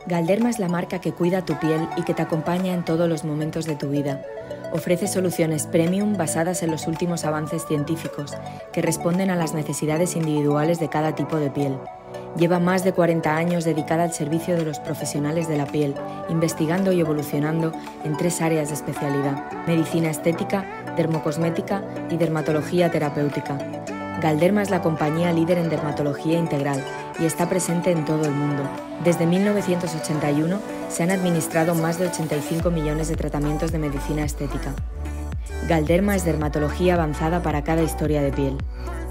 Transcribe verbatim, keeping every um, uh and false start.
Galderma es la marca que cuida tu piel y que te acompaña en todos los momentos de tu vida. Ofrece soluciones premium basadas en los últimos avances científicos que responden a las necesidades individuales de cada tipo de piel. Lleva más de cuarenta años dedicada al servicio de los profesionales de la piel, investigando y evolucionando en tres áreas de especialidad: medicina estética, dermocosmética y dermatología terapéutica. Galderma es la compañía líder en dermatología integral y está presente en todo el mundo. Desde mil novecientos ochenta y uno se han administrado más de ochenta y cinco millones de tratamientos de medicina estética. Galderma es dermatología avanzada para cada historia de piel.